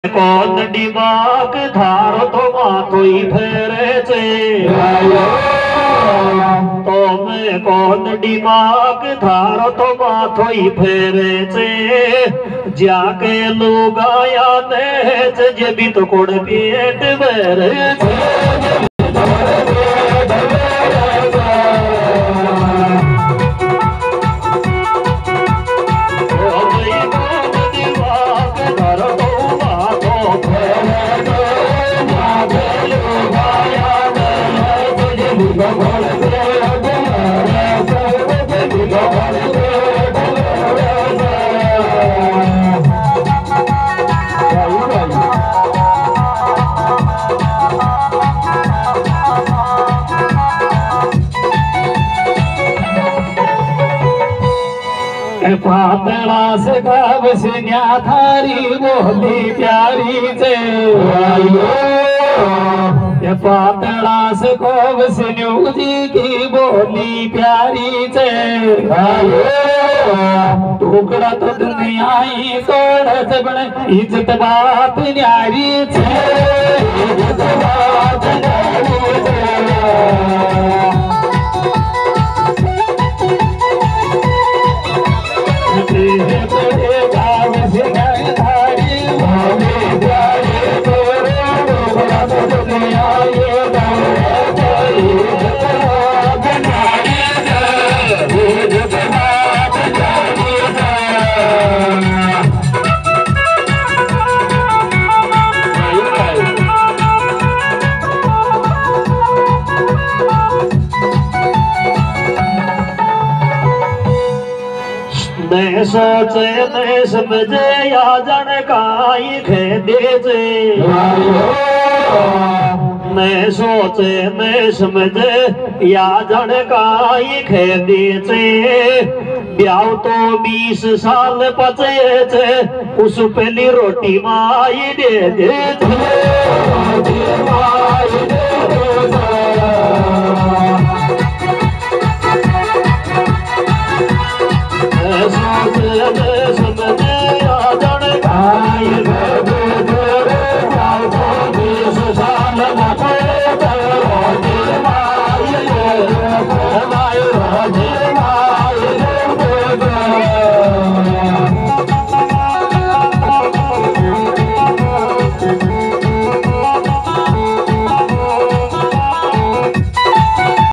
कौन दिमाग धारो तो माथो ही फेरे छे तो मैं कौन दिमाग धारो तो माथो ही फेरे छे जाके लोग आया ने जे भी तो कोड़ पेट भरे छे पातला से गाव से न्या थारी बोली प्यारी छे ये पातला से गाव से न्यू जी की बोली प्यारी छे टुकड़ा तो दुनिया ही तोड़ से बने इज्जत बात न्यारी छे इज्जत बात न्यारी छे मैं सोचे मैं समझे या जन काई खेदे जे मैं सोचे मैं समझे या जन काई खेदे जे ब्याह तो 20 साल पचे छे उस पहली रोटी माई दे दे